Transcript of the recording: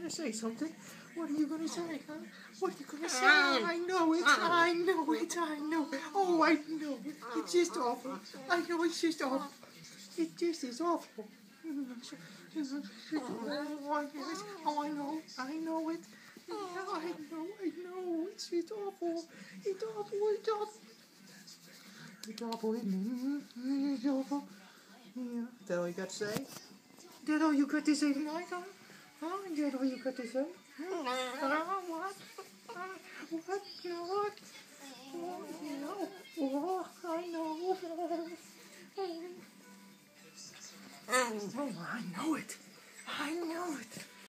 gonna say something? What are you gonna say, huh? What are you gonna say? I know it. I know it. I know it. Oh, I know it. It's just awful. I know it's just awful. It just is awful. Oh, I know. I know it. I know. It's just awful. It's awful. It's awful. It's awful, isn't it? It's awful. Yeah. Is that all you got to say? Is that all you got to say tonight, huh? Huh? Is that all you got to say? What? What? No, what? No. Oh, I know. Oh, I know it. I know it.